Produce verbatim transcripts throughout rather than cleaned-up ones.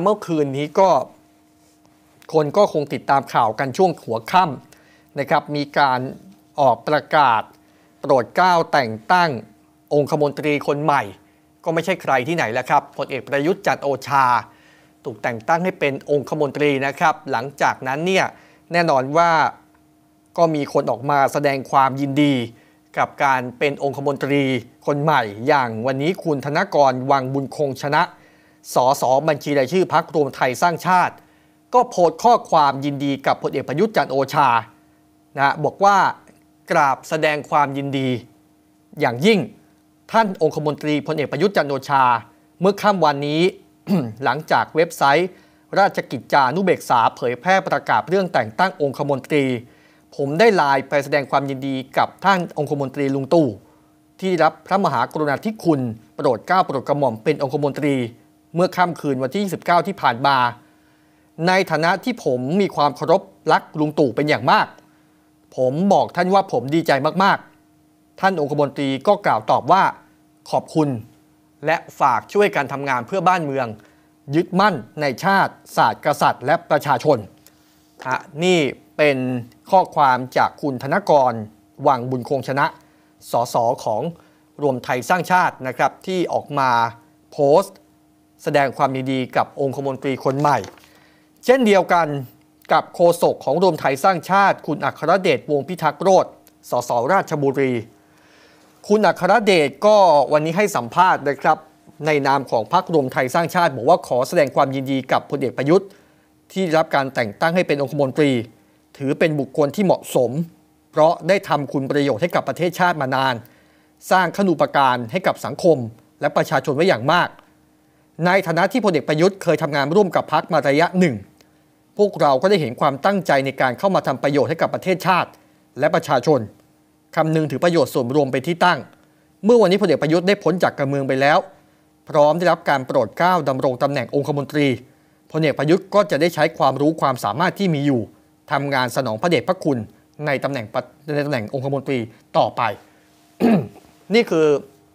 เมื่อคืนนี้ก็คนก็คงติดตามข่าวกันช่วงหัวค่ำนะครับมีการออกประกาศโปรดเกล้าแต่งตั้งองคมนตรีคนใหม่ก็ไม่ใช่ใครที่ไหนแล้วครับพลเอกประยุทธ์จันทร์โอชาถูกแต่งตั้งให้เป็นองคมนตรีนะครับหลังจากนั้นเนี่ยแน่นอนว่าก็มีคนออกมาแสดงความยินดีกับการเป็นองคมนตรีคนใหม่อย่างวันนี้คุณธนกรวังบุญคงชนะสสบัญชีรายชื่อพรรครวมไทยสร้างชาติก็โพสต์ข้อความยินดีกับพลเอกประยุทธ์จันทร์โอชานะบอกว่ากราบแสดงความยินดีอย่างยิ่งท่านองคมนตรีพลเอกประยุทธ์จันทร์โอชาเมื่อค่ำวันนี้ หลังจากเว็บไซต์ราชกิจจานุเบกษาเผยแพร่ประกาศเรื่องแต่งตั้งองคมนตรีผมได้ไลน์ไปแสดงความยินดีกับท่านองคมนตรีลุงตู่ที่รับพระมหากรุณาธิคุณโปรดเกล้าโปรดกระหม่อมเป็นองคมนตรีเมื่อค่ำคืนวันที่ยี่สิบเก้าที่ผ่านมาในฐานะที่ผมมีความเคารพรักลุงตู่เป็นอย่างมากผมบอกท่านว่าผมดีใจมากๆท่านองคมนตรีก็กล่าวตอบว่าขอบคุณและฝากช่วยกันทำงานเพื่อบ้านเมืองยึดมั่นในชาติศาสตร์กษัตริย์และประชาชนนี่เป็นข้อความจากคุณธนกรวังบุญคงชนะสสของรวมไทยสร้างชาตินะครับที่ออกมาโพสต์แสดงความยินดีกับองคมนตรีคนใหม่เช่นเดียวกันกับโฆษกของรวมไทยสร้างชาติคุณอัครเดชวงศ์พิทักษ์โรจน์สสราชบุรีคุณอัครเดชก็วันนี้ให้สัมภาษณ์นะครับในนามของพรรครวมไทยสร้างชาติบอกว่าขอแสดงความยินดีกับพลเอกประยุทธ์ที่รับการแต่งตั้งให้เป็นองคมนตรีถือเป็นบุคคลที่เหมาะสมเพราะได้ทำคุณประโยชน์ให้กับประเทศชาติมานานสร้างคุณูปการให้กับสังคมและประชาชนไว้อย่างมากในฐานะที่พลเอกประยุทธ์เคยทำงานร่วมกับพรรคมาระยะหนึ่งพวกเราก็ได้เห็นความตั้งใจในการเข้ามาทำประโยชน์ให้กับประเทศชาติและประชาชนคำนึงถึงประโยชน์ส่วนรวมเป็นที่ตั้งเมื่อวันนี้พลเอกประยุทธ์ได้พ้นจากการเมืองไปแล้วพร้อมได้รับการโปรดเกล้าดำรงตำแหน่งองคมนตรีพลเอกประยุทธ์ก็จะได้ใช้ความรู้ความสามารถที่มีอยู่ทำงานสนองพระเดชพระคุณในตำแหน่งในตำแหน่งองคมนตรีต่อไป นี่คือ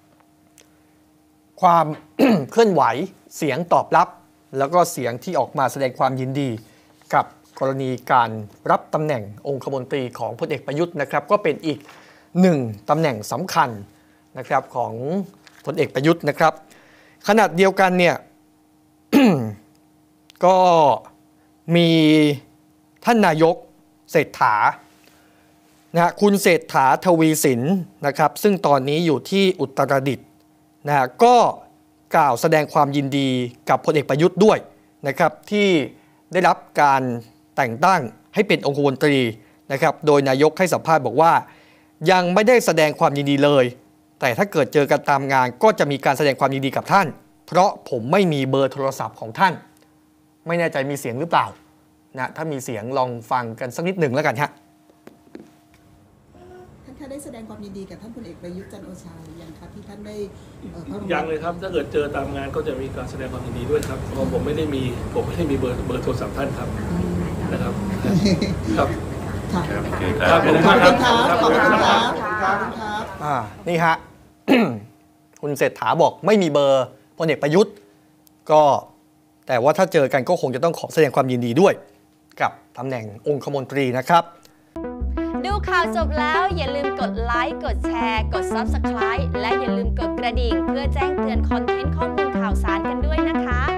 ความ เคลื่อนไหวเสียงตอบรับแล้วก็เสียงที่ออกมาแสดงความยินดีกับกรณีการรับตำแหน่งองคมนตรีของพลเอกประยุทธ์นะครับก็เป็นอีกหนึ่งตำแหน่งสำคัญนะครับของพลเอกประยุทธ์นะครับขณะเดียวกันเนี่ย ก็มีท่านนายกเศรษฐานะคุณเศรษฐาทวีสินนะครับซึ่งตอนนี้อยู่ที่อุตรดิตถ์นะก็กล่าวแสดงความยินดีกับพลเอกประยุทธ์ด้วยนะครับที่ได้รับการแต่งตั้งให้เป็นองคมนตรีนะครับโดยนายกให้สัมภาษณ์บอกว่ายังไม่ได้แสดงความยินดีเลยแต่ถ้าเกิดเจอกันตามงานก็จะมีการแสดงความยินดีกับท่านเพราะผมไม่มีเบอร์โทรศัพท์ของท่านไม่แน่ใจมีเสียงหรือเปล่านะถ้ามีเสียงลองฟังกันสักนิดหนึ่งแล้วกันฮะท่านท่านได้แสดงความยินดีกับท่านพลเอกประยุทธ์จันทร์โอชาหรือยังครับที่ท่านได้ยังเลยครับถ้าเกิดเจอตามงานก็จะมีการแสดงความยินดีด้วยครับเพราะผมไม่ได้มีผมไม่ได้มีเบอร์เบอร์โทรศัพท์ท่านครับนะครับครับขอบคุณครับขอบคุณครับขอบคุณครับอ่านี่ฮะ คุณเศรษฐาบอกไม่มีเบอร์พลเอกประยุทธ์ก็แต่ว่าถ้าเจอกันก็คงจะต้องขอแสดงความยินดีด้วยกับตำแหน่งองคมนตรีนะครับดูข่าวจบแล้วอย่าลืมกดไลค์กดแชร์กด ซับสไครบ์ และอย่าลืมกดกระดิ่งเพื่อแจ้งเตือนคอนเทนต์ข้อมูลข่าวสารกันด้วยนะคะ